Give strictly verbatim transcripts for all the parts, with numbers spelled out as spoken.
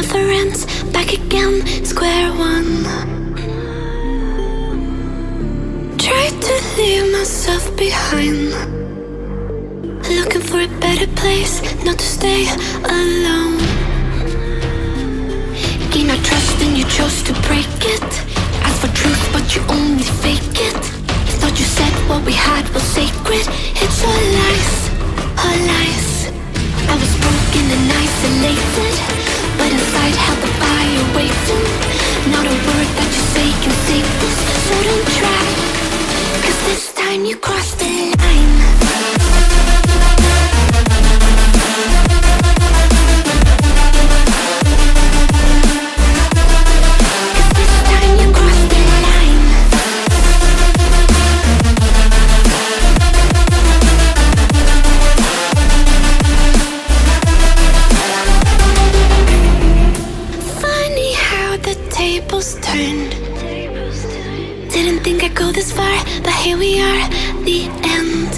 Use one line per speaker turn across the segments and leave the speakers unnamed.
reference, back again, square one. Tried to leave myself behind, looking for a better place, not to stay alone. Gain our trust and you chose to break it. Ask for truth but you only fake it. You thought you said what we had was sacred. It's all lies, all lies. I was broken and isolated, but inside held the fire waiting. Not a word that you say can save this, so don't try, cause this time you crossed the line. Turned. Didn't think I'd go this far, but here we are, the end.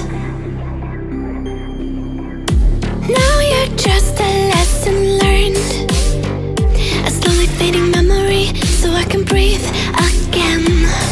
Now you're just a lesson learned, a slowly fading memory, so I can breathe again.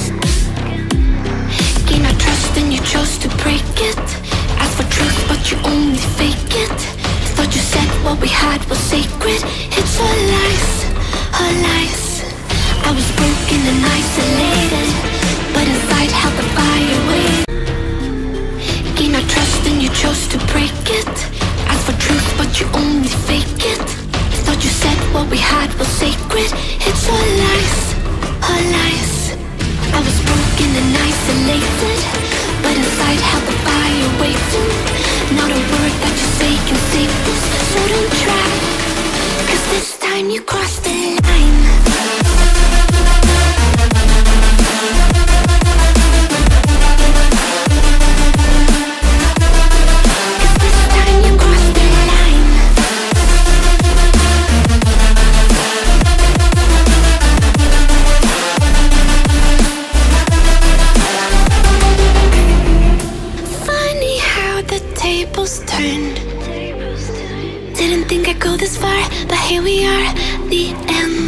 Gain our trust and you chose to break it. Ask for truth but you only fake it. Thought you said what we had was sacred. It's all lies, all lies. I was broken and isolated, but inside held the fire waiting. Gain our trust and you chose to break it. Ask for truth but you only fake it. Thought you said what we had was sacred. It's all lies, all lies. I was broken and isolated, but inside held the fire waiting. Not a word that you say can save this, so don't try, cause this time you crossed the line. Turned. Didn't think I'd go this far, but here we are, the end.